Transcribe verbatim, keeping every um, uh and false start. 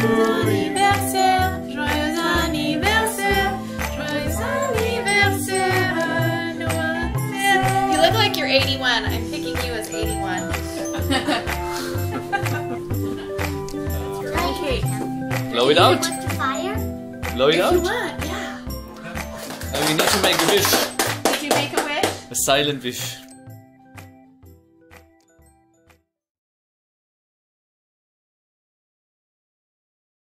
anniversaire, joyeux anniversaire, joyeux anniversaire, Noël. You look like you're eighty-one. I'm picking you as eighty-one. Okay. Blow it out. Want to fire? Blow it If you out. want, yeah. And we need to make a wish. Did you make a wish? A silent wish.